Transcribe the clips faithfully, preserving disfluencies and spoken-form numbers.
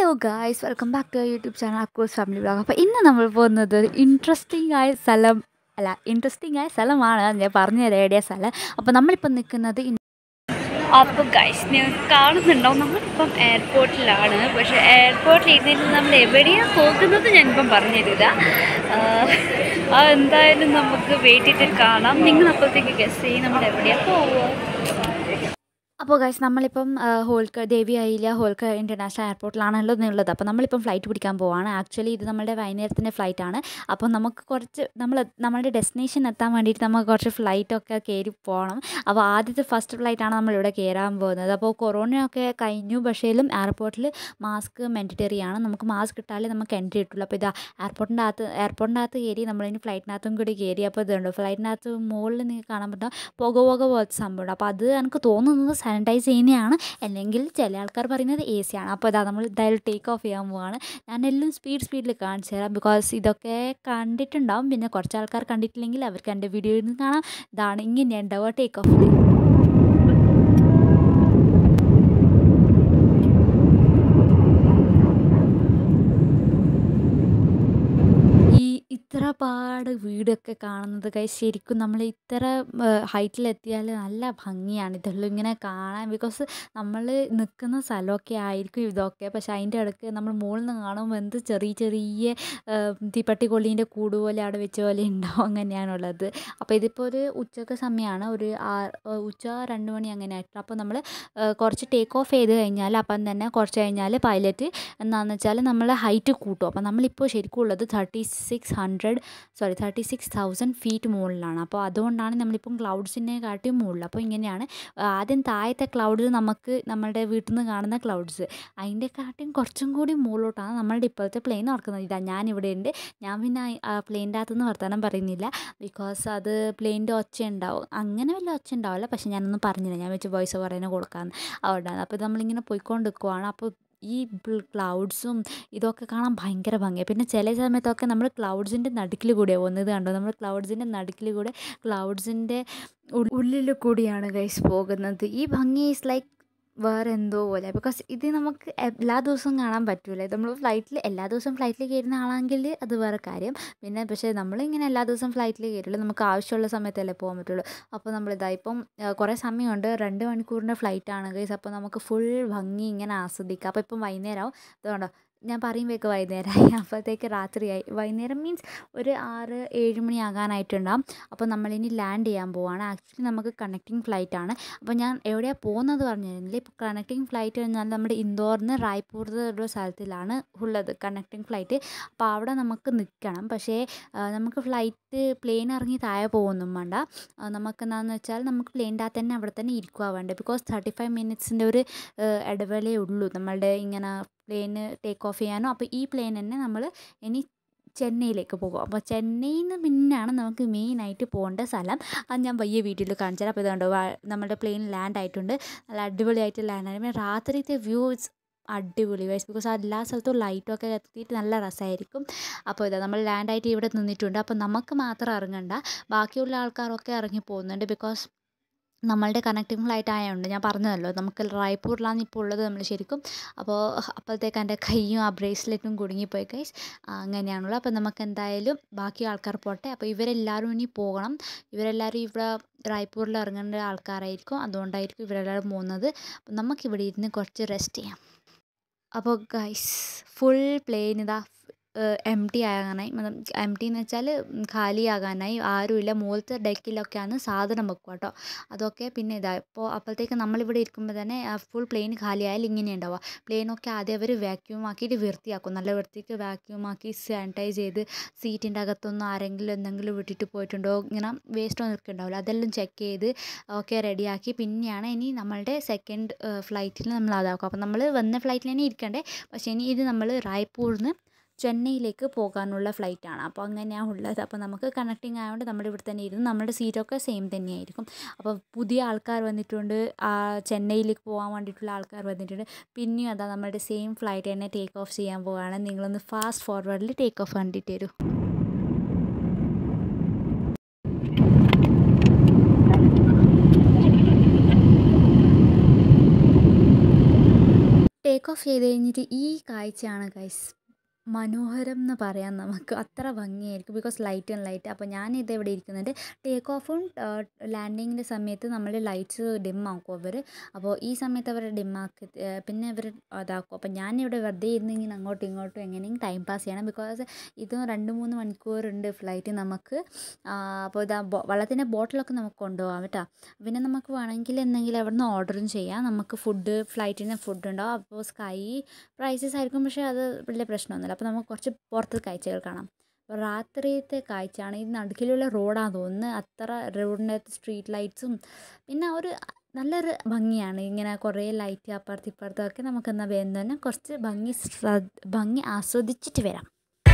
Hello guys, welcome back to YouTube channel Akkus family vlog. അപ്പോൾ ഇന്ന് നമ്മൾ പോകുന്നത് ഒരു ഇൻട്രസ്റ്റിംഗ് ആയ സ്ഥലം അല്ല ഇൻട്രസ്റ്റിംഗ് ആയ സ്ഥലമാണ് ഞാൻ പറഞ്ഞു തരാം ഏടിയ സ്ഥലം. അപ്പോൾ നമ്മളിപ്പോൾ നിൽക്കുന്നത് അപ്പോൾ ഗൈസ് നിങ്ങൾ കാണുന്നുണ്ടാവും, നമ്മളിപ്പം എയർപോർട്ടിലാണ്. പക്ഷേ എയർപോർട്ടിൽ ഇരുന്നിട്ട് നമ്മൾ എവിടെയാണ് പോകുന്നത് ഞാനിപ്പം പറഞ്ഞുതരില്ല. അതെന്തായാലും നമുക്ക് വെയിറ്റ് ചെയ്തിട്ട് കാണാം. നിങ്ങൾ അപ്പോഴത്തേക്ക് ഗസ് ചെയ്യും നമ്മൾ എവിടെയാണ് പോവുക. അപ്പോൾ ഗൈസ് നമ്മളിപ്പം ഹോൾക്കർ ദേവി അയില ഹോൾക്കർ ഇൻ്റർനാഷണൽ എയർപോർട്ടിലാണല്ലോ എന്നുള്ളത്. അപ്പോൾ നമ്മളിപ്പം ഫ്ലൈറ്റ് പിടിക്കാൻ പോവാണ്. ആക്ച്വലി ഇത് നമ്മുടെ വൈകുന്നേരത്തിൻ്റെ ഫ്ലൈറ്റാണ്. അപ്പോൾ നമുക്ക് കുറച്ച് നമ്മൾ നമ്മുടെ ഡെസ്റ്റിനേഷൻ എത്താൻ വേണ്ടിയിട്ട് നമുക്ക് കുറച്ച് ഫ്ലൈറ്റൊക്കെ കയറി പോകണം. അപ്പോൾ ആദ്യത്തെ ഫസ്റ്റ് ഫ്ലൈറ്റാണ് നമ്മളിവിടെ കയറാൻ പോകുന്നത്. അപ്പോൾ കൊറോണയൊക്കെ കഴിഞ്ഞു, പക്ഷേലും എയർപോർട്ടിൽ മാസ്ക് മാൻഡറ്ററി ആണ്. നമുക്ക് മാസ്ക് ഇട്ടാലേ നമുക്ക് എൻട്രി കിട്ടുള്ളൂ. അപ്പോൾ ഇതാ എയർപോർട്ടിൻ്റെ അകത്ത് എയർപോർട്ടിൻ്റെ അകത്ത് കയറി നമ്മളിനി ഫ്ലൈറ്റിനകത്തും കൂടി കയറി. അപ്പോൾ ഇതുണ്ട് ഫ്ലൈറ്റിനകത്ത് മുകളിൽ നിങ്ങൾക്ക് കാണാൻ പറ്റും പുക പുക പോലത്തെ സംഭവമുണ്ട്. അപ്പോൾ അത് എനിക്ക് തോന്നുന്നത് സാനിറ്റൈസ് ചെയ്യുന്നതാണ്, അല്ലെങ്കിൽ ചില ആൾക്കാർ പറയുന്നത് എ സി ആണ്. അപ്പോൾ ഇതാ നമ്മൾ എന്തായാലും ടേക്ക് ഓഫ് ചെയ്യാൻ പോവാണ്. ഞാനെല്ലാം സ്പീഡ് സ്പീഡിൽ കാണിച്ചു തരാം, ബിക്കോസ് ഇതൊക്കെ കണ്ടിട്ടുണ്ടാവും. പിന്നെ കുറച്ച് ആൾക്കാർ കണ്ടിട്ടില്ലെങ്കിൽ അവർക്ക് എൻ്റെ വീഡിയോയിൽ നിന്ന് കാണാം. ഇതാണ് ഇങ്ങനെയാണ് ഉണ്ടാവുക ടേക്ക് ഓഫ്. ഇത്ര പാട് വീടൊക്കെ കാണുന്നത് ഗൈസ്, ശരിക്കും നമ്മൾ ഇത്ര ഹൈറ്റിലെത്തിയാൽ നല്ല ഭംഗിയാണ് ഇതെല്ലാം ഇങ്ങനെ കാണാൻ. ബിക്കോസ് നമ്മൾ നിൽക്കുന്ന സ്ഥലമൊക്കെ ആയിരിക്കും ഇതൊക്കെ, പക്ഷേ അതിൻ്റെ ഇടയ്ക്ക് നമ്മൾ മുകളിൽ നിന്ന് കാണുമ്പോൾ എന്ത് ചെറിയ ചെറിയ തീപ്പട്ടിക്കൊള്ളീൻ്റെ കൂട് പോലെ അവിടെ വെച്ച പോലെ ഉണ്ടാവും. അങ്ങനെയാണുള്ളത്. അപ്പോൾ ഇതിപ്പോൾ ഒരു ഉച്ചക്ക് സമയമാണ്, ഒരു ഉച്ച രണ്ട് മണി അങ്ങനെ ആയിട്ട്. അപ്പോൾ നമ്മൾ കുറച്ച് ടേക്ക് ഓഫ് ചെയ്ത് കഴിഞ്ഞാൽ അപ്പം തന്നെ കുറച്ച് കഴിഞ്ഞാൽ പൈലറ്റ് എന്താണെന്ന് വെച്ചാൽ നമ്മൾ ഹൈറ്റ് കൂട്ടും. അപ്പോൾ നമ്മളിപ്പോൾ ശരിക്കും ഉള്ളത് thirty six hundred sorry thirty six thousand feet മുകളിലാണ്. അപ്പോൾ അതുകൊണ്ടാണ് നമ്മളിപ്പം ക്ലൗഡ്സിനെ കാട്ടി മുകളിൽ. അപ്പോൾ ഇങ്ങനെയാണ് ആദ്യം താഴത്തെ ക്ലൗഡ്സ് നമുക്ക് നമ്മളുടെ വീട്ടിൽ നിന്ന് കാണുന്ന ക്ലൗഡ്സ്, അതിൻ്റെ കാട്ടിയും കുറച്ചും കൂടി മുകളിലോട്ടാണ് നമ്മളുടെ ഇപ്പോഴത്തെ പ്ലെയിൻ നടക്കുന്നത്. ഇതാ ഞാനിവിടെ ഉണ്ട്. ഞാൻ പിന്നെ പ്ലെയിൻ്റെ അകത്തുനിന്ന് വർത്തമാനം പറയുന്നില്ല, ബിക്കോസ് അത് പ്ലെയിൻ്റെ ഒച്ച ഉണ്ടാവും. അങ്ങനെ വലിയ ഒച്ച ഉണ്ടാവില്ല, പക്ഷേ ഞാനൊന്നും പറഞ്ഞില്ല, ഞാൻ വെച്ച് വോയിസ് പറയുന്നത് കൊടുക്കാമെന്ന്. അതുകൊണ്ടാണ്. അപ്പോൾ നമ്മളിങ്ങനെ പോയിക്കൊണ്ട് നിൽക്കുവാണ്. അപ്പോൾ ഈ ക്ലൗഡ്സും ഇതൊക്കെ കാണാൻ ഭയങ്കര ഭംഗിയാണ്. പിന്നെ ചില സമയത്തൊക്കെ നമ്മൾ ക്ലൗഡ്സിൻ്റെ നടുക്കിൽ കൂടെ പോകുന്നത് കണ്ടോ, നമ്മൾ ക്ലൗഡ്സിൻ്റെ നടുക്കിൽ കൂടെ ക്ലൗഡ്സിൻ്റെ ഉള്ളിൽ കൂടിയാണ് ഗൈസ് പോകുന്നത്. ഈ ഭംഗി ഈസ് ലൈക്ക് വേറെ എന്തോ പോലെ, ബിക്കോസ് ഇത് നമുക്ക് എല്ലാ ദിവസവും കാണാൻ പറ്റില്ല. നമ്മൾ ഫ്ലൈറ്റിൽ എല്ലാ ദിവസവും ഫ്ലൈറ്റിൽ കയറുന്ന ആളാണെങ്കിൽ അത് വേറെ കാര്യം. പിന്നെ പക്ഷേ നമ്മളിങ്ങനെ എല്ലാ ദിവസവും ഫ്ലൈറ്റിൽ കയറില്ല, നമുക്ക് ആവശ്യമുള്ള സമയത്തല്ലേ പോകാൻ പറ്റുള്ളൂ. അപ്പോൾ നമ്മളിതാ ഇപ്പം കുറേ സമയമുണ്ട്, രണ്ട് മണിക്കൂറിൻ്റെ ഫ്ലൈറ്റാണ് ഗൈസ്. അപ്പോൾ നമുക്ക് ഫുൾ ഭംഗി ഇങ്ങനെ ആസ്വദിക്കാം. അപ്പോൾ ഇപ്പം വൈകുന്നേരമാവും. അതുകൊണ്ടോ ഞാൻ പറയുമ്പോഴേക്ക് വൈകുന്നേരമായി, അപ്പോഴത്തേക്ക് രാത്രിയായി. വൈകുന്നേരം മീൻസ് ഒരു ആറ് ഏഴ് മണി ആകാനായിട്ടുണ്ടാകും. അപ്പോൾ നമ്മളിനി ലാൻഡ് ചെയ്യാൻ പോവുകയാണ്. ആക്ച്വലി നമുക്ക് കണക്റ്റിംഗ് ഫ്ലൈറ്റ് ആണ്. അപ്പോൾ ഞാൻ എവിടെയാണ് പോകുന്നത് പറഞ്ഞു തരുന്നില്ല. ഇപ്പോൾ കണക്റ്റിംഗ് ഫ്ലൈറ്റ് കഴിഞ്ഞാൽ നമ്മുടെ ഇൻഡോറിൽ നിന്ന് റായ്പൂർ ഒരു സ്ഥലത്തിലാണ് ഉള്ളത് കണക്റ്റിംഗ് ഫ്ലൈറ്റ്. അപ്പോൾ അവിടെ നമുക്ക് നിൽക്കണം. പക്ഷേ നമുക്ക് ഫ്ലൈറ്റ് പ്ലെയിൻ ഇറങ്ങി താഴെ പോകുന്നും വേണ്ട. നമുക്ക് എന്താണെന്ന് വെച്ചാൽ നമുക്ക് പ്ലെയിൻ്റെ അകത്ത് തന്നെ അവിടെ തന്നെ ഇരിക്കുക വേണ്ടത്. ബിക്കോസ് തേർട്ടി ഫൈവ് മിനിറ്റ്സിൻ്റെ ഒരു ഇടവേളയേ ഉള്ളൂ നമ്മളുടെ ഇങ്ങനെ പ്ലെയിന് ടേക്ക് ഓഫ് ചെയ്യാനോ. അപ്പോൾ ഈ പ്ലെയിൻ തന്നെ നമ്മൾ ഇനി ചെന്നൈയിലേക്ക് പോകും. അപ്പോൾ ചെന്നൈയിൽ നിന്ന് പിന്നെയാണ് നമുക്ക് മെയിനായിട്ട് പോകേണ്ട സ്ഥലം. അത് ഞാൻ വലിയ വീഡിയോയിൽ കാണിച്ചു തരാം. അപ്പോൾ ഇതുകൊണ്ട് നമ്മുടെ പ്ലെയിൻ ലാൻഡ് ആയിട്ടുണ്ട്. നല്ല അടിപൊളിയായിട്ട് ലാൻഡ് ആയി. പിന്നെ രാത്രിത്തെ വ്യൂസ് അടിപൊളി വൈസ്, ബിക്കോസ് എല്ലാ സ്ഥലത്തും ലൈറ്റൊക്കെ എത്തിയിട്ട് നല്ല രസമായിരിക്കും. അപ്പോൾ ഇതാ നമ്മൾ ലാൻഡായിട്ട് ഇവിടെ നിന്നിട്ടുണ്ട്. അപ്പോൾ നമുക്ക് മാത്രം ഇറങ്ങണ്ട, ബാക്കിയുള്ള ആൾക്കാരൊക്കെ ഇറങ്ങി പോകുന്നുണ്ട്. ബിക്കോസ് നമ്മളുടെ കണക്റ്റിംഗ് ഫ്ലൈറ്റ് ആയതുകൊണ്ട് ഞാൻ പറഞ്ഞതല്ലോ നമുക്ക് റായ്പൂരിലാണ് ഇപ്പോൾ ഉള്ളത് നമ്മൾ ശരിക്കും. അപ്പോൾ അപ്പോഴത്തേക്ക് എൻ്റെ കൈയും ആ ബ്രേസ്ലെറ്റും കുടുങ്ങിപ്പോയി ഗൈസ്. അങ്ങനെയാണുള്ളത്. അപ്പോൾ നമുക്ക് എന്തായാലും ബാക്കി ആൾക്കാർ പോട്ടെ. അപ്പോൾ ഇവരെല്ലാവരും ഇനി പോകണം. ഇവരെല്ലാവരും ഇവിടെ റായ്പൂരിൽ ഇറങ്ങേണ്ട ആൾക്കാരായിരിക്കും, അതുകൊണ്ടായിരിക്കും ഇവരെല്ലാവരും പോകുന്നത്. അപ്പോൾ നമുക്കിവിടെ ഇരുന്ന് കുറച്ച് റെസ്റ്റ് ചെയ്യാം. അപ്പോൾ ഗൈസ് ഫുൾ പ്ലെയിൻ ഇതാ എം ടി ആകാനായി, എം ടി എന്ന് വെച്ചാൽ ഖാലിയാകാനായി, ആരുമില്ല. മുകളിലത്തെ ഡെക്കിലൊക്കെയാണ് സാധനം വെക്കുക കേട്ടോ, അതൊക്കെ. പിന്നെ ഇതാ ഇപ്പോൾ അപ്പോഴത്തേക്ക് നമ്മളിവിടെ ഇരിക്കുമ്പോൾ തന്നെ ഫുൾ പ്ലെയിൻ ഖാലിയായാൽ ഇങ്ങനെ ഉണ്ടാവുക. പ്ലെയിനൊക്കെ ആദ്യം അവർ വാക്യൂം ആക്കിയിട്ട് വൃത്തിയാക്കും, നല്ല വൃത്തിക്ക് വാക്യൂം ആക്കി സാനിറ്റൈസ് ചെയ്ത് സീറ്റിൻ്റെ അകത്തൊന്നും ആരെങ്കിലും എന്തെങ്കിലും വിട്ടിട്ട് പോയിട്ടുണ്ടോ, ഇങ്ങനെ വേസ്റ്റോ നിൽക്കുന്നുണ്ടാവില്ല, അതെല്ലാം ചെക്ക് ചെയ്ത് ഒക്കെ റെഡിയാക്കി പിന്നെയാണ് ഇനി നമ്മളുടെ സെക്കൻഡ് ഫ്ലൈറ്റിൽ നമ്മൾ അതാക്കും. അപ്പോൾ നമ്മൾ വന്ന ഫ്ലൈറ്റിൽ തന്നെ ഇരിക്കണ്ടേ, പക്ഷേ ഇനി ഇത് നമ്മൾ റായ്പൂരിൽ നിന്ന് ചെന്നൈയിലേക്ക് പോകാനുള്ള ഫ്ലൈറ്റാണ്. അപ്പോൾ അങ്ങനെയാണ് ഉള്ളത്. അപ്പോൾ നമുക്ക് കണക്റ്റിംഗ് ആയതുകൊണ്ട് നമ്മുടെ ഇവിടെ തന്നെ ഇരുന്ന് നമ്മുടെ സീറ്റൊക്കെ സെയിം തന്നെയായിരിക്കും. അപ്പോൾ പുതിയ ആൾക്കാർ വന്നിട്ടുണ്ട്, ചെന്നൈയിലേക്ക് പോകാൻ വേണ്ടിയിട്ടുള്ള ആൾക്കാർ വന്നിട്ടുണ്ട്. പിന്നെയും അതാ നമ്മുടെ സെയിം ഫ്ലൈറ്റ് തന്നെ ടേക്ക് ഓഫ് ചെയ്യാൻ പോവുകയാണ്. നിങ്ങളൊന്ന് ഫാസ്റ്റ് ഫോർവേഡിൽ ടേക്ക് ഓഫ് കണ്ടിട്ട് തരൂ. ടേക്ക് ടേക്ക് ഓഫ് ചെയ്ത് കഴിഞ്ഞിട്ട് ഈ കാഴ്ചയാണ് ഗൈസ് മനോഹരം എന്ന് പറയാം നമുക്ക്. അത്ര ഭംഗിയായിരിക്കും ബിക്കോസ് ലൈറ്റ് ആൻഡ് ലൈറ്റ്. അപ്പോൾ ഞാനിത് ഇവിടെ ഇരിക്കുന്നുണ്ട്. ടേക്ക് ഓഫും ലാൻഡിങ്ങിൻ്റെ സമയത്ത് നമ്മൾ ലൈറ്റ്സ് ഡിമ്മാക്കും അവർ. അപ്പോൾ ഈ സമയത്ത് അവർ ഡിമ്മാക്കി പിന്നെ അവർ അതാക്കും. അപ്പോൾ ഞാനിവിടെ വെറുതെ ഇരുന്നിങ്ങനെ അങ്ങോട്ടും ഇങ്ങോട്ടും എങ്ങനെയും ടൈം പാസ് ചെയ്യണം. ബിക്കോസ് ഇത് രണ്ട് മൂന്ന് മണിക്കൂറുണ്ട് ഫ്ലൈറ്റ് നമുക്ക്. അപ്പോൾ ഇതാ വെള്ളത്തിൻ്റെ ബോട്ടിലൊക്കെ നമുക്ക് കൊണ്ടുപോകാം കേട്ടോ. പിന്നെ നമുക്ക് വേണമെങ്കിൽ എന്തെങ്കിലും അവിടെ നിന്ന് ഓർഡറും ചെയ്യാം. നമുക്ക് ഫുഡ് ഫ്ലൈറ്റിന് ഫുഡ് ഉണ്ടാവും. അപ്പോൾ സ്കൈ പ്രൈസസ് ആയിരിക്കും, പക്ഷേ അത് വലിയ പ്രശ്നമൊന്നുമില്ല. അപ്പോൾ നമുക്ക് കുറച്ച് പുറത്ത് കാഴ്ചകൾ കാണാം. അപ്പോൾ രാത്രിയത്തെ കാഴ്ചയാണ്. ഈ നടുക്കിലുള്ള റോഡാണെന്ന് തോന്നുന്നു. അത്ര റോഡിൻ്റെ സ്ട്രീറ്റ് ലൈറ്റ്സും പിന്നെ ഒരു നല്ലൊരു ഭംഗിയാണ്. ഇങ്ങനെ കുറേ ലൈറ്റ് അപ്പുറത്ത് ഇപ്പുറത്തൊക്കെ നമുക്ക് എന്നാൽ വേഗം തന്നെ കുറച്ച് ഭംഗി ഭംഗി ആസ്വദിച്ചിട്ട് വരാം.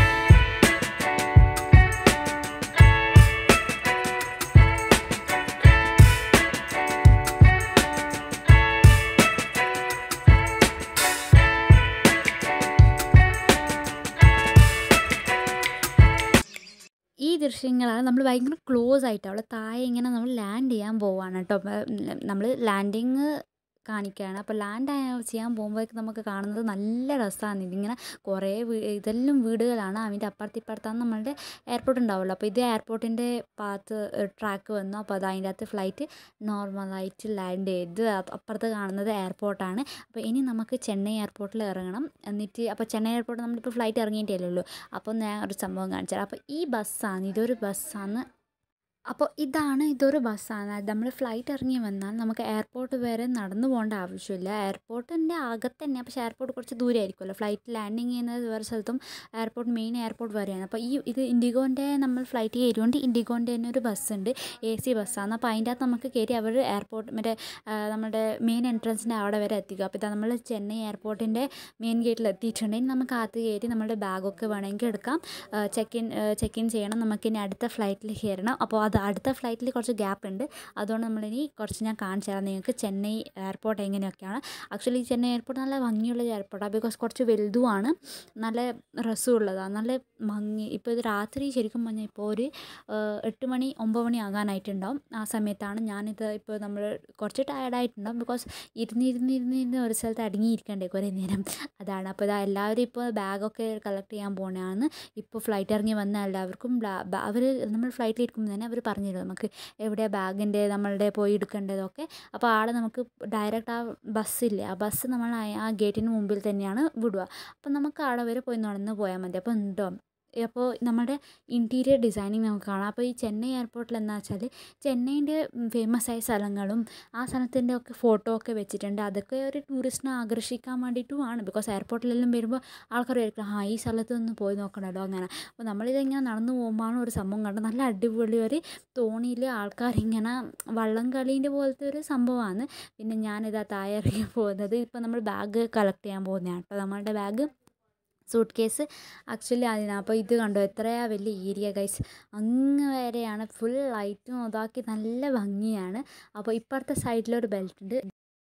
ഈ ദൃശ്യങ്ങളാണ് നമ്മൾ ഭയങ്കര ക്ലോസ് ആയിട്ട് അവിടെ താഴെ ഇങ്ങനെ നമ്മൾ ലാൻഡ് ചെയ്യാൻ പോവുകയാണ് കേട്ടോ. നമ്മൾ ലാൻഡിങ് കാണിക്കുകയാണ്. അപ്പോൾ ലാൻഡ് ചെയ്യാൻ പോകുമ്പോഴേക്ക് നമുക്ക് കാണുന്നത് നല്ല രസമാണ്. ഇതിങ്ങനെ കുറേ ഇതെല്ലാം വീടുകളാണ്. അതിൻ്റെ അപ്പുറത്ത് ഇപ്പുറത്താണ് നമ്മളുടെ എയർപോർട്ട് ഉണ്ടാവുള്ളൂ. അപ്പോൾ ഇത് എയർപോർട്ടിൻ്റെ പാത്ത് ട്രാക്ക് വന്നു. അപ്പോൾ അത് അതിൻ്റെ അകത്ത് ഫ്ലൈറ്റ് നോർമലായിട്ട് ലാൻഡ് ചെയ്ത് അപ്പുറത്ത് കാണുന്നത് എയർപോർട്ടാണ്. അപ്പോൾ ഇനി നമുക്ക് ചെന്നൈ എയർപോർട്ടിൽ ഇറങ്ങണം. എന്നിട്ട് അപ്പോൾ ചെന്നൈ എയർപോർട്ട് നമ്മളിപ്പോൾ ഫ്ലൈറ്റ് ഇറങ്ങിയിട്ടേ ഉള്ളൂ. അപ്പോൾ ഞാൻ ഒരു സംഭവം കാണിച്ചാൽ, അപ്പോൾ ഈ ബസ്സാണ്, ഇതൊരു ബസ്സാണ്. അപ്പോൾ ഇതാണ് ഇതൊരു ബസ്സാണ്. നമ്മൾ ഫ്ലൈറ്റ് ഇറങ്ങി വന്നാൽ നമുക്ക് എയർപോർട്ട് വരെ നടന്നു പോകേണ്ട ആവശ്യമില്ല. എയർപോർട്ടിൻ്റെ അകത്ത് തന്നെ, പക്ഷേ എയർപോർട്ട് കുറച്ച് ദൂരെ ആയിരിക്കുമല്ലോ. ഫ്ലൈറ്റ് ലാൻഡിങ് ചെയ്യുന്നത് വേറെ സ്ഥലത്തും എയർപോർട്ട് മെയിൻ എയർപോർട്ട് വരെയാണ്. അപ്പോൾ ഈ ഇത് ഇൻഡിഗോൻ്റെ നമ്മൾ ഫ്ലൈറ്റ് കയറിയോണ്ട് ഇൻഡിഗോൻ്റെ തന്നെ ഒരു ബസ്സുണ്ട്, എ സി ബസ്സാണ്. അപ്പോൾ അതിൻ്റെ അകത്ത് നമുക്ക് കയറി അവർ എയർപോർട്ട് മറ്റേ നമ്മുടെ മെയിൻ എൻട്രൻസിൻ്റെ അവിടെ വരെ എത്തിക്കുക. അപ്പോൾ ഇതാ നമ്മൾ ചെന്നൈ എയർപോർട്ടിൻ്റെ മെയിൻ ഗേറ്റിൽ എത്തിയിട്ടുണ്ടെങ്കിൽ നമുക്ക് അകത്ത് കയറി നമ്മുടെ ബാഗൊക്കെ വേണമെങ്കിൽ എടുക്കാം. ചെക്ക് ഇൻ ചെക്ക് ഇൻ ചെയ്യണം. നമുക്കിനി അടുത്ത ഫ്ലൈറ്റിൽ കയറണം. അപ്പോൾ അത് അടുത്ത ഫ്ലൈറ്റിൽ കുറച്ച് ഗ്യാപ്പ് ഉണ്ട്. അതുകൊണ്ട് നമ്മളിനി കുറച്ച് ഞാൻ കാണിച്ചു തരാം നിങ്ങൾക്ക് ചെന്നൈ എയർപോർട്ട് എങ്ങനെയൊക്കെയാണ്. ആക്ച്വലി ചെന്നൈ എയർപോർട്ട് നല്ല ഭംഗിയുള്ള എയർപോർട്ടാണ്. ബിക്കോസ് കുറച്ച് വലുതുമാണ്, നല്ല രസമുള്ളതാണ്, നല്ല ഭംഗി. ഇപ്പോൾ ഇത് രാത്രി ശരിക്കും പറഞ്ഞാൽ ഇപ്പോൾ ഒരു എട്ട് മണി ഒമ്പത് മണി ആകാനായിട്ടുണ്ടാവും. ആ സമയത്താണ് ഞാനിത് ഇപ്പോൾ നമ്മൾ കുറച്ച് ടയർഡായിട്ടുണ്ടാവും. ബിക്കോസ് ഇരുന്ന് ഇരുന്ന് ഇരുന്ന് ഇരുന്ന് ഒരു സ്ഥലത്ത് അടങ്ങിയിരിക്കണ്ടേ കുറേ നേരം, അതാണ്. അപ്പോൾ ഇതാ എല്ലാവരും ഇപ്പോൾ ബാഗൊക്കെ കളക്ട് ചെയ്യാൻ പോകുന്നതാണ്. ഇപ്പോൾ ഫ്ലൈറ്റ് ഇറങ്ങി വന്ന എല്ലാവർക്കും അവർ നമ്മൾ ഫ്ലൈറ്റിൽ ഇരിക്കുമ്പോൾ തന്നെ അവർ പറഞ്ഞു തരും നമുക്ക് എവിടെയാണ് ബാഗിൻ്റെ നമ്മളുടെ പോയി എടുക്കേണ്ടതൊക്കെ. അപ്പോൾ ആടെ നമുക്ക് ഡയറക്റ്റ് ആ ബസ്സില്ലേ, ആ ബസ് നമ്മൾ ആ ഗേറ്റിന് മുമ്പിൽ തന്നെയാണ് വിടുക. അപ്പോൾ നമുക്ക് ആടെ വരെ പോയി നടന്ന് പോയാൽ മതി. അപ്പോൾ ഉണ്ടോ അപ്പോൾ നമ്മുടെ ഇൻറ്റീരിയർ ഡിസൈനിങ് നമുക്ക് കാണാം. അപ്പോൾ ഈ ചെന്നൈ എയർപോർട്ടിൽ എന്താ വെച്ചാൽ ചെന്നൈൻ്റെ ഫേമസ് ആയ സ്ഥലങ്ങളും ആ സ്ഥലത്തിൻ്റെ ഒക്കെ ഫോട്ടോ ഒക്കെ വെച്ചിട്ടുണ്ട്. അതൊക്കെ ഒരു ടൂറിസ്റ്റിനെ ആകർഷിക്കാൻ വേണ്ടിയിട്ടുമാണ്. ബിക്കോസ് എയർപോർട്ടിലെല്ലാം വരുമ്പോൾ ആൾക്കാർ വിചാരിക്കും ആ ഈ സ്ഥലത്ത് ഒന്ന് പോയി നോക്കണമല്ലോ അങ്ങനെ. അപ്പോൾ നമ്മളിതെങ്ങനെ നടന്നു പോകുമ്പോഴാണ് ഒരു സംഭവം കണ്ടത്. നല്ല അടിപൊളി ഒരു തോണിയിൽ ആൾക്കാരിങ്ങനെ വള്ളം കളീൻ്റെ പോലത്തെ ഒരു സംഭവമാണ്. പിന്നെ ഞാനിതാ താഴെ ഇറങ്ങി പോകുന്നത് ഇപ്പോൾ നമ്മൾ ബാഗ് കളക്ട് ചെയ്യാൻ പോകുന്നതാണ് കേട്ടോ. നമ്മളുടെ ബാഗ് സൂട്ട് കേസ് ആക്ച്വലി അതിനാണ്. അപ്പോൾ ഇത് കണ്ടോ എത്രയാ വലിയ ഏരിയ ഗൈസ്, അങ്ങ് വരെയാണ് ഫുൾ ലൈറ്റും ഇതാക്കി നല്ല ഭംഗിയാണ്. അപ്പോൾ ഇപ്പുറത്തെ സൈഡിലൊരു ബെൽറ്റ് ഉണ്ട്.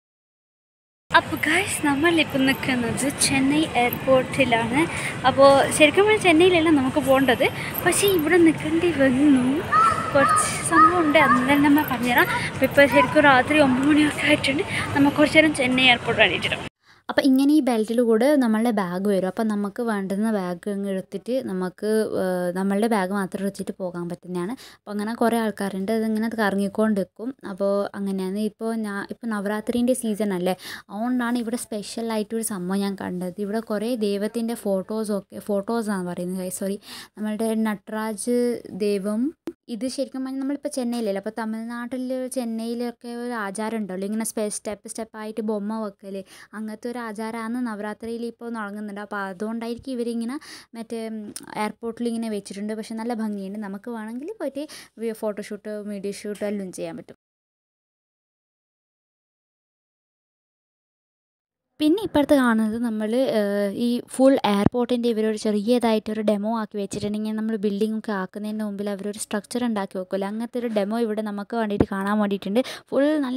അപ്പോൾ ഗൈസ് നമ്മളിപ്പോൾ നിൽക്കുന്നത് ചെന്നൈ എയർപോർട്ടിലാണ്. അപ്പോൾ ശരിക്കും പറഞ്ഞാൽ ചെന്നൈയിലല്ല നമുക്ക് പോകേണ്ടത്, പക്ഷേ ഇവിടെ നിൽക്കേണ്ടി വന്നു. കുറച്ച് സംഭവം ഉണ്ട്, അതെല്ലാം നമ്മൾ പറഞ്ഞുതരാം. അപ്പോൾ ഇപ്പോൾ ശരിക്കും രാത്രി ഒമ്പത് മണിയൊക്കെ ആയിട്ടുണ്ട്. നമുക്ക് കുറച്ച് നേരം ചെന്നൈ എയർപോർട്ട് കണ്ടിട്ടുണ്ട്. അപ്പോൾ ഇങ്ങനെ ഈ ബെൽറ്റിൽ കൂടെ നമ്മളുടെ ബാഗ് വരും. അപ്പോൾ നമുക്ക് വേണ്ടുന്ന ബാഗ് അങ്ങ് എടുത്തിട്ട് നമുക്ക് നമ്മളുടെ ബാഗ് മാത്രം വെച്ചിട്ട് പോകാൻ പറ്റുന്നതാണ്. അപ്പോൾ അങ്ങനെ കുറേ ആൾക്കാരുണ്ട്, അതിങ്ങനെ കറങ്ങിക്കൊണ്ട് നിൽക്കും. അപ്പോൾ അങ്ങനെയാണ്. ഇപ്പോൾ ഞാൻ ഇപ്പോൾ നവരാത്രീൻ്റെ സീസൺ അല്ലേ, അതുകൊണ്ടാണ് ഇവിടെ സ്പെഷ്യലായിട്ടൊരു സംഭവം ഞാൻ കണ്ടത്. ഇവിടെ കുറേ ദൈവത്തിൻ്റെ ഫോട്ടോസൊക്കെ ഫോട്ടോസാണ് പറയുന്നത് സോറി നമ്മളുടെ നട്രാജ് ദൈവം. ഇത് ശരിക്കും പറഞ്ഞാൽ നമ്മളിപ്പോൾ ചെന്നൈയിലല്ലേ, അപ്പോൾ തമിഴ്നാട്ടിൽ ചെന്നൈയിലൊക്കെ ഒരു ആചാരം ഉണ്ടല്ലോ ഇങ്ങനെ സ്പെ സ്റ്റെപ്പ് സ്റ്റെപ്പായിട്ട് ബൊമ്മ വെക്കൽ, അങ്ങനത്തെ ഒരു ആചാരമാണ് നവരാത്രിയിൽ ഇപ്പോൾ നടക്കുന്നുണ്ട്. അപ്പോൾ അതുകൊണ്ടായിരിക്കും ഇവരിങ്ങനെ മറ്റേ എയർപോർട്ടിൽ ഇങ്ങനെ വെച്ചിട്ടുണ്ട്. പക്ഷെ നല്ല ഭംഗിയുണ്ട്. നമുക്ക് വേണമെങ്കിൽ പോയിട്ട് ഫോട്ടോഷൂട്ട് വീഡിയോ ഷൂട്ട് എല്ലാം ചെയ്യാൻ പറ്റും. പിന്നെ ഇപ്പോഴത്തെ കാണുന്നത് നമ്മൾ ഈ ഫുൾ എയർപോർട്ടിൻ്റെ ഇവരൊരു ചെറിയതായിട്ടൊരു ഡെമോ ആക്കി വെച്ചിട്ടുണ്ടെങ്കിൽ നമ്മൾ ബിൽഡിങ്ങൊക്കെ ആക്കുന്നതിന് മുമ്പിൽ അവരൊരു സ്ട്രക്ചർ ഉണ്ടാക്കി വെക്കുമല്ലോ, അങ്ങനത്തെ ഒരു ഡെമോ ഇവിടെ നമുക്ക് വേണ്ടിയിട്ട് കാണാൻ വേണ്ടിയിട്ടുണ്ട്. ഫുൾ നല്ലൊരു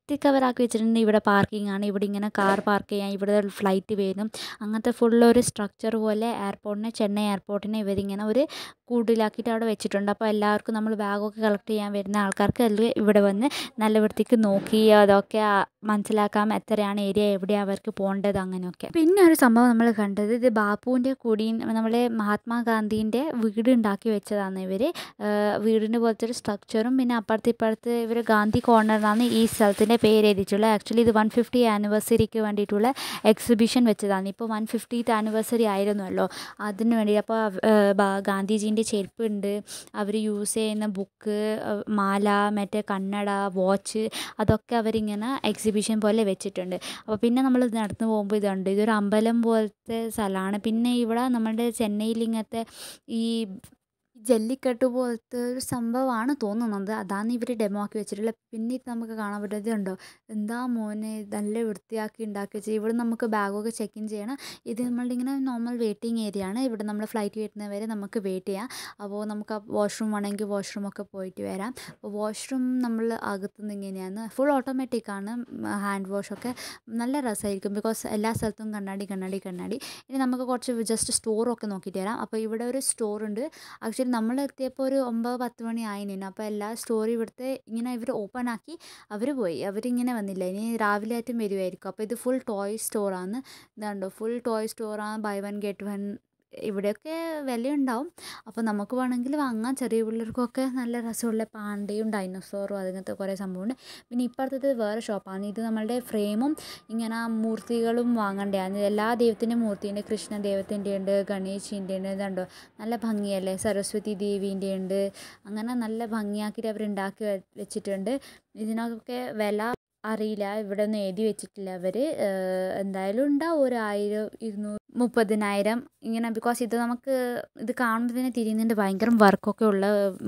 കവറാക്കി വെച്ചിട്ടുണ്ട്. ഇവിടെ പാർക്കിംഗ് ആണ്, ഇവിടെ ഇങ്ങനെ കാർ പാർക്ക് ചെയ്യാൻ, ഇവിടെ ഫ്ലൈറ്റ് വരും, അങ്ങനത്തെ ഫുള്ളൊരു സ്ട്രക്ചർ പോലെ എയർപോർട്ടിനെ, ചെന്നൈ എയർപോർട്ടിനെ ഇവരിങ്ങനെ ഒരു കൂടിലാക്കിയിട്ട് അവിടെ വെച്ചിട്ടുണ്ട്. അപ്പോൾ എല്ലാവർക്കും നമ്മൾ ബാഗൊക്കെ കളക്ട് ചെയ്യാൻ വരുന്ന ആൾക്കാർക്ക് അതിൽ ഇവിടെ വന്ന് നല്ല വൃത്തിക്ക് നോക്കി അതൊക്കെ മനസ്സിലാക്കാം എത്രയാണ് ഏരിയ, എവിടെയാണ് അവർക്ക് പോകേണ്ടത്, അങ്ങനെയൊക്കെ. പിന്നെ ഒരു സംഭവം നമ്മൾ കണ്ടത്, ഇത് ബാപ്പുവിൻ്റെ കൂടി നമ്മളെ മഹാത്മാഗാന്ധീൻ്റെ വീട് ഉണ്ടാക്കി വെച്ചതാണ് ഇവർ. വീടിൻ്റെ പോലത്തെ ഒരു സ്ട്രക്ചറും പിന്നെ അപ്പുറത്ത് ഇപ്പുറത്ത് ഇവർ ഗാന്ധി കോർണറിനാണ് ഈ സ്ഥലത്തിൻ്റെ പേര് എഴുതിയിട്ടുള്ളത്. ആക്ച്വലി ഇത് വൺ ഫിഫ്റ്റി ആനിവേഴ്സറിക്ക് വേണ്ടിയിട്ടുള്ള എക്സിബിഷൻ വെച്ചതാണ്. ഇപ്പോൾ വൺ ഫിഫ്റ്റീത്ത് ആനിവേഴ്സറി ആയിരുന്നല്ലോ, അതിന് വേണ്ടി. അപ്പോൾ ഗാന്ധിജീൻ്റെ ചെരുപ്പുണ്ട്, അവർ യൂസ് ചെയ്യുന്ന ബുക്ക്, മാല, മറ്റേ കണ്ണട, വാച്ച്, അതൊക്കെ അവരിങ്ങനെ എക്സിബിഷൻ പോലെ വെച്ചിട്ടുണ്ട്. അപ്പോൾ പിന്നെ നമ്മൾ നടന്നു പോകുമ്പോൾ ഇതുണ്ട്, ഇതൊരു അമ്പലം പോലത്തെ സ്ഥലമാണ്. പിന്നെ ഇവിടെ നമ്മുടെ ചെന്നൈയിൽ ഇങ്ങനത്തെ ഈ ജല്ലിക്കെട്ട് പോലത്തെ ഒരു സംഭവമാണ് തോന്നുന്നത്, അതാണ് ഇവർ ഡെമോ ആക്കി വെച്ചിട്ടുള്ളത്. പിന്നെ ഇത് നമുക്ക് കാണാൻ പറ്റുന്നത് ഉണ്ടോ, എന്താ മോനെ നല്ല വൃത്തിയാക്കി ഉണ്ടാക്കി വെച്ചത്. ഇവിടെ നമുക്ക് ബാഗൊക്കെ ചെക്ക് ഇൻ ചെയ്യണം. ഇത് നമ്മളുടെ ഇങ്ങനെ നോർമൽ വെയിറ്റിംഗ് ഏരിയ ആണ്. ഇവിടെ നമ്മൾ ഫ്ലൈറ്റ് വരുന്നവരെ നമുക്ക് വെയിറ്റ് ചെയ്യാം. അപ്പോൾ നമുക്ക് വാഷ്റൂം വേണമെങ്കിൽ വാഷ്റൂമൊക്കെ പോയിട്ട് വരാം. അപ്പോൾ വാഷ്റൂം നമ്മൾ അകത്തുനിന്ന് ഇങ്ങനെയാണ്, ഫുൾ ഓട്ടോമാറ്റിക് ആണ്, ഹാൻഡ് വാഷൊക്കെ നല്ല രസമായിരിക്കും. ബിക്കോസ് എല്ലാ സ്ഥലത്തും കണ്ണാടി കണ്ണാടി കണ്ണാടി. ഇനി നമുക്ക് കുറച്ച് ജസ്റ്റ് സ്റ്റോറൊക്കെ നോക്കിയിട്ട് വരാം. അപ്പോൾ ഇവിടെ ഒരു സ്റ്റോറുണ്ട്. ആക്ച്വലി നമ്മൾ എത്തിയപ്പോൾ ഒരു ഒമ്പത് പത്ത് മണി ആയിരുന്നു. അപ്പോൾ എല്ലാ സ്റ്റോറി ഇവിടുത്തെ ഇങ്ങനെ ഇവർ ഓപ്പൺ ആക്കി അവർ പോയി, അവരിങ്ങനെ വന്നില്ല, ഇനി രാവിലെ ആയിട്ടും വരുമായിരിക്കും. അപ്പോൾ ഇത് ഫുൾ ടോയ് സ്റ്റോറാണ്. ഇതാണ്ടോ, ഫുൾ ടോയ് സ്റ്റോറാണ്, ബൈ വൺ ഗെറ്റ് വൺ. ഇവിടെയൊക്കെ വിലയുണ്ടാവും. അപ്പോൾ നമുക്ക് വേണമെങ്കിൽ വാങ്ങാം. ചെറിയ പിള്ളേർക്കൊക്കെ നല്ല രസമുള്ള പാണ്ടയും ഡൈനോസോറും അങ്ങനത്തെ കുറേ സംഭവമുണ്ട്. പിന്നെ ഇപ്പുറത്തത് വേറെ ഷോപ്പാണ്. ഇത് നമ്മളുടെ ഫ്രെയിമും ഇങ്ങനെ മൂർത്തികളും വാങ്ങേണ്ടതാണ്. എല്ലാ ദൈവത്തിൻ്റെയും മൂർത്തിയുണ്ട്, കൃഷ്ണ ദൈവത്തിൻ്റെ ഉണ്ട്, ഗണേശിൻ്റെ ഉണ്ട്. ഇതുണ്ടോ നല്ല ഭംഗിയല്ലേ, സരസ്വതി ദേവീൻ്റെ ഉണ്ട്. അങ്ങനെ നല്ല ഭംഗിയാക്കിയിട്ട് അവർ ഉണ്ടാക്കി വെച്ചിട്ടുണ്ട്. ഇതിനൊക്കെ വില അറിയില്ല, ഇവിടെ ഒന്നും എഴുതി വെച്ചിട്ടില്ല അവർ. എന്തായാലും ഉണ്ടാവും ഒരു ആയിരം ഇരുന്നൂറ് മുപ്പതിനായിരം ഇങ്ങനെ. ബിക്കോസ് ഇത് നമുക്ക് ഇത് കാണുമ്പോൾ തന്നെ തിരിയുന്നുണ്ട്, ഭയങ്കര വർക്കൊക്കെ ഉള്ള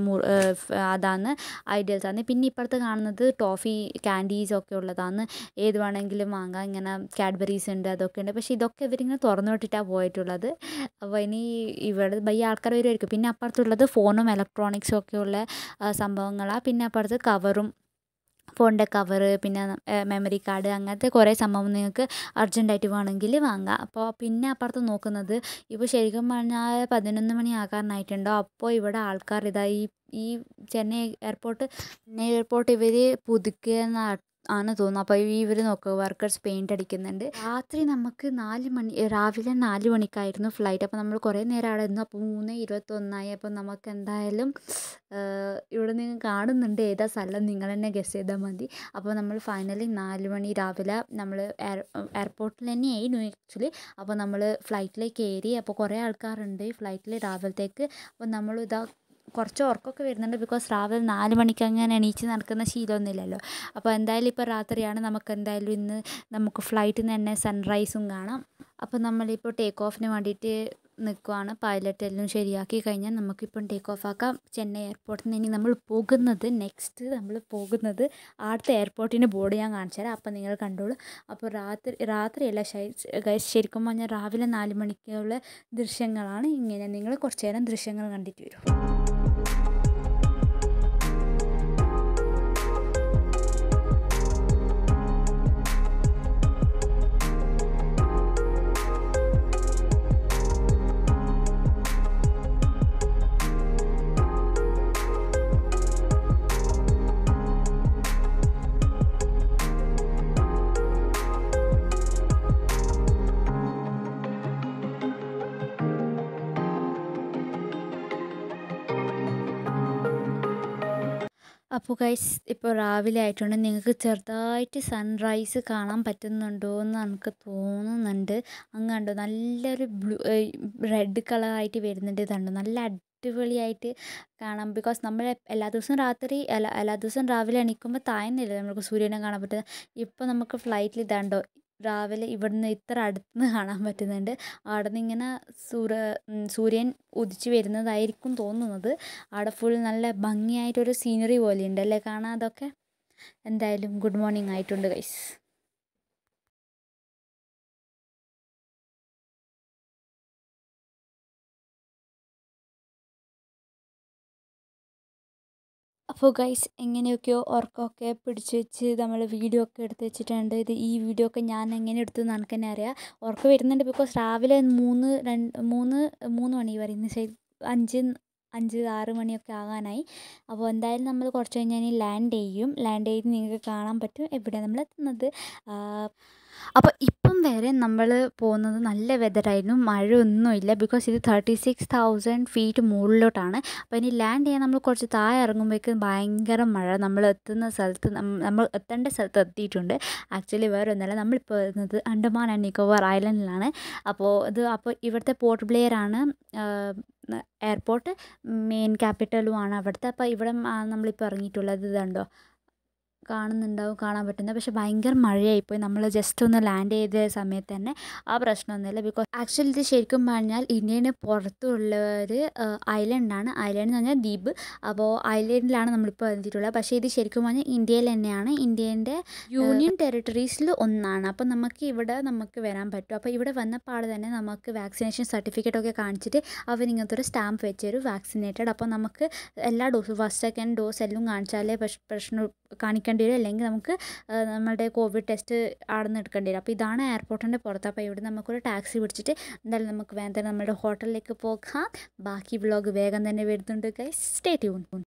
അതാണ്, ഐഡിയൽസ് ആണ്. പിന്നെ ഇപ്പുറത്ത് കാണുന്നത് ടോഫി ക്യാൻഡീസൊക്കെ ഉള്ളതാണ്, ഏത് വേണമെങ്കിലും വാങ്ങാം. ഇങ്ങനെ കാഡ്ബറീസ് ഉണ്ട്, അതൊക്കെ ഉണ്ട്. പക്ഷേ ഇതൊക്കെ ഇവരിങ്ങനെ തുറന്നു വിട്ടിട്ടാണ് പോയിട്ടുള്ളത്. അപ്പോൾ ഇനി ഇവിടെ ബൈ ആൾക്കാർ വരുമായിരിക്കും. പിന്നെ അപ്പുറത്തുള്ളത് ഫോണും ഇലക്ട്രോണിക്സും ഒക്കെ ഉള്ള സംഭവങ്ങളാണ്. പിന്നെ അപ്പുറത്ത് കവറും, ഫോണിൻ്റെ കവറ്, പിന്നെ മെമ്മറി കാർഡ്, അങ്ങനത്തെ കുറേ സംഭവം നിങ്ങൾക്ക് അർജൻറ്റായിട്ട് വേണമെങ്കിൽ വാങ്ങാം. അപ്പോൾ പിന്നെ അപ്പുറത്ത് നോക്കുന്നത്, ഇപ്പോൾ ശരിക്കും പറഞ്ഞാൽ പതിനൊന്ന് മണി ആകാനായിട്ടുണ്ടോ. അപ്പോൾ ഇവിടെ ആൾക്കാർ ഇതാ ഈ ഈ ചെന്നൈ എയർപോർട്ട് ചെന്നൈ എയർപോർട്ട് ഇവർ പുതുക്കിയെന്ന ആണ് തോന്നുന്നു. അപ്പോൾ ഈ ഇവർ നോക്കുക, വർക്കേഴ്സ് പെയിൻ്റ് അടിക്കുന്നുണ്ട്. രാത്രി നമുക്ക് നാല് മണി രാവിലെ നാല് മണിക്കായിരുന്നു ഫ്ലൈറ്റ്. അപ്പോൾ നമ്മൾ കുറേ നേരം അവിടെ ഇരുന്നു. അപ്പോൾ മൂന്ന് ഇരുപത്തൊന്നായി. അപ്പോൾ നമുക്ക് എന്തായാലും ഇവിടെ നിങ്ങൾ കാണുന്നുണ്ട് ഏതാ സ്ഥലം, നിങ്ങൾ തന്നെ ഗസ് ചെയ്താൽ മതി. അപ്പോൾ നമ്മൾ ഫൈനലി നാല് മണി രാവിലെ നമ്മൾ എയർ എയർപോർട്ടിൽ തന്നെയായിരുന്നു ആക്ച്വലി. അപ്പോൾ നമ്മൾ ഫ്ലൈറ്റിലേക്ക് കയറി. അപ്പോൾ കുറേ ആൾക്കാരുണ്ട് ഫ്ലൈറ്റിൽ രാവിലത്തേക്ക്. അപ്പോൾ നമ്മൾ ഇതാ കുറച്ച് ഉറക്കമൊക്കെ വരുന്നുണ്ട്, ബിക്കോസ് രാവിലെ നാല് മണിക്ക് അങ്ങനെ എണീച്ച് നടക്കുന്ന ശീലമൊന്നുമില്ലല്ലോ. അപ്പോൾ എന്തായാലും ഇപ്പോൾ രാത്രിയാണ്, നമുക്ക് എന്തായാലും ഇന്ന് നമുക്ക് ഫ്ലൈറ്റിൽ നിന്ന് തന്നെ സൺറൈസും കാണാം. അപ്പോൾ നമ്മളിപ്പോൾ ടേക്ക് ഓഫിന് വേണ്ടിയിട്ട് നിൽക്കുവാണ്. പൈലറ്റ് എല്ലാം ശരിയാക്കി കഴിഞ്ഞാൽ നമുക്കിപ്പം ടേക്ക് ഓഫ് ആക്കാം ചെന്നൈ എയർപോർട്ടിൽ നിന്ന്. ഇനി നമ്മൾ പോകുന്നത് നെക്സ്റ്റ് നമ്മൾ പോകുന്നത് അടുത്ത എയർപോർട്ടിൻ്റെ ബോർഡ് ഞാൻ കാണിച്ചു തരാം, അപ്പോൾ നിങ്ങൾ കണ്ടോളൂ. അപ്പോൾ രാത്രി രാത്രിയല്ല ശരിക്കും പറഞ്ഞാൽ രാവിലെ നാല് മണിക്കുള്ള ദൃശ്യങ്ങളാണ് ഇങ്ങനെ. നിങ്ങൾ കുറച്ച് നേരം ദൃശ്യങ്ങൾ കണ്ടിട്ട് വരും. അപ്പോൾ ഗൈസ് ഇപ്പോൾ രാവിലെ ആയിട്ടുണ്ട്. നിങ്ങൾക്ക് ചെറുതായിട്ട് സൺറൈസ് കാണാൻ പറ്റുന്നുണ്ടോ എന്ന് എനിക്ക് തോന്നുന്നുണ്ട്. അങ്ങ് കണ്ടോ, നല്ലൊരു ബ്ലൂ റെഡ് കളറായിട്ട് വരുന്നുണ്ട്. ഇതുണ്ട് നല്ല അടിപൊളിയായിട്ട് കാണാം. ബിക്കോസ് നമ്മൾ എല്ലാ ദിവസവും രാത്രി എല്ലാ എല്ലാ ദിവസവും രാവിലെ എണീക്കുമ്പോൾ താഴ്ന്നില്ല നമുക്ക് സൂര്യനെ കാണാൻ പറ്റുന്നത്. ഇപ്പോൾ നമുക്ക് ഫ്ലൈറ്റിൽ ഇതാണ്ടോ രാവിലെ ഇവിടുന്ന് ഇത്ര അടുത്തുനിന്ന് കാണാൻ പറ്റുന്നുണ്ട്. അവിടെ നിന്ന് ഇങ്ങനെ സൂര്യ സൂര്യൻ ഉദിച്ച് വരുന്നതായിരിക്കും തോന്നുന്നത്. അവിടെ ഫുൾ നല്ല ഭംഗിയായിട്ടൊരു സീനറി പോലെ ഉണ്ടല്ലേ കാണാൻ. അതൊക്കെ എന്തായാലും ഗുഡ് മോർണിംഗ് ആയിട്ടുണ്ട് ഗൈസ്. അപ്പോൾ ഗൈസ് എങ്ങനെയൊക്കെയോ ഉറക്കമൊക്കെ പിടിച്ച് വെച്ച് നമ്മൾ വീഡിയോ ഒക്കെ എടുത്ത് വെച്ചിട്ടുണ്ട്. ഇത് ഈ വീഡിയോ ഒക്കെ ഞാൻ എങ്ങനെ എടുത്തു എന്ന് എനിക്ക് തന്നെ അറിയാം. ഉറക്കം വരുന്നുണ്ട് ബിക്കോസ് രാവിലെ മൂന്ന് രണ്ട് മൂന്ന് മൂന്ന് മണി പറയുന്നത് ശരി അഞ്ച് അഞ്ച് ആറ് മണിയൊക്കെ ആകാനായി. അപ്പോൾ എന്തായാലും നമ്മൾ കുറച്ച് കഴിഞ്ഞാൽ ലാൻഡ് ചെയ്യും. ലാൻഡ് ചെയ്ത് നിങ്ങൾക്ക് കാണാൻ പറ്റും എവിടെയാണ് നമ്മൾ എത്തുന്നത്. അപ്പോൾ ഇപ്പം വരെ നമ്മൾ പോകുന്നത് നല്ല വെതറായിരുന്നു, മഴയൊന്നുമില്ല. ബിക്കോസ് ഇത് തേർട്ടി സിക്സ് തൗസൻഡ് ഫീറ്റ് മുകളിലോട്ടാണ്. അപ്പോൾ ഇനി ലാൻഡ് ചെയ്യാൻ നമ്മൾ കുറച്ച് താഴെ ഇറങ്ങുമ്പോഴേക്കും ഭയങ്കര മഴ. നമ്മൾ എത്തുന്ന സ്ഥലത്ത് നമ്മൾ എത്തേണ്ട സ്ഥലത്ത് എത്തിയിട്ടുണ്ട്. ആക്ച്വലി വേറെ ഒന്നുമല്ല, നമ്മളിപ്പോൾ വരുന്നത് അണ്ടമാൻ ആൻഡ് നിക്കോബാർ ഐലൻഡിലാണ്. അപ്പോൾ ഇത് അപ്പോൾ ഇവിടുത്തെ പോർട്ട് ബ്ലെയർ ആണ് എയർപോർട്ട്, മെയിൻ ക്യാപിറ്റലുമാണ് അവിടുത്തെ. അപ്പോൾ ഇവിടെ നമ്മളിപ്പോൾ ഇറങ്ങിയിട്ടുള്ളത് ഇതുണ്ടോ, കാണുന്നുണ്ടാവും, കാണാൻ പറ്റുന്നത്. പക്ഷേ ഭയങ്കര മഴയായിപ്പോയി. നമ്മൾ ജസ്റ്റ് ഒന്ന് ലാൻഡ് ചെയ്ത സമയത്ത് തന്നെ ആ പ്രശ്നമൊന്നുമില്ല. ബിക്കോസ് ആക്ച്വലി ഇത് ശരിക്കും പറഞ്ഞാൽ ഇന്ത്യന് പുറത്തുള്ള ഒരു ഐലൻഡാണ്. ഐലൻഡ് എന്ന് പറഞ്ഞാൽ ദ്വീപ്. അപ്പോൾ ഐലൻഡിലാണ് നമ്മളിപ്പോൾ എത്തിയിട്ടുള്ളത്. പക്ഷേ ഇത് ശരിക്കും പറഞ്ഞാൽ ഇന്ത്യയിൽ തന്നെയാണ്, ഇന്ത്യൻ്റെ യൂണിയൻ ടെറിട്ടറീസിൽ ഒന്നാണ്. അപ്പോൾ നമുക്ക് ഇവിടെ നമുക്ക് വരാൻ പറ്റും. അപ്പോൾ ഇവിടെ വന്നപാട് തന്നെ നമുക്ക് വാക്സിനേഷൻ സർട്ടിഫിക്കറ്റ് ഒക്കെ കാണിച്ചിട്ട് അവർ ഇങ്ങനത്തെ ഒരു സ്റ്റാമ്പ് വെച്ചൊരു വാക്സിനേറ്റഡ്. അപ്പോൾ നമുക്ക് എല്ലാ ഡോസും ഫസ്റ്റ് സെക്കൻഡ് ഡോസ് എല്ലാം കാണിച്ചാലേ പ്രശ്നം കാണിക്കേണ്ടി വരും, അല്ലെങ്കിൽ നമുക്ക് നമ്മുടെ കോവിഡ് ടെസ്റ്റ് അവിടെ നിന്ന് എടുക്കേണ്ടി വരും. അപ്പോൾ ഇതാണ് എയർപോർട്ടിൻ്റെ പുറത്ത്. അപ്പോൾ ഇവിടെ നമുക്കൊരു ടാക്സി പിടിച്ചിട്ട് എന്തായാലും നമുക്ക് വേണ്ട നമ്മുടെ ഹോട്ടലിലേക്ക് പോകാം. ബാക്കി വ്ളോഗ് വേഗം തന്നെ വരുന്നുണ്ട് ഗൈസ്, സ്റ്റേ ട്യൂൺ.